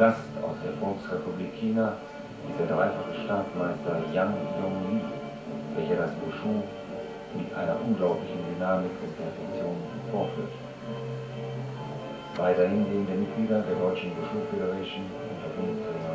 Gast aus der Volksrepublik China ist der dreifache Staatsmeister Yang Yongli, welcher das Wushu mit einer unglaublichen Dynamik und Perfektion vorführt. Weiterhin sehen die Mitglieder der deutschen Wushu Federation unter Bundestrainer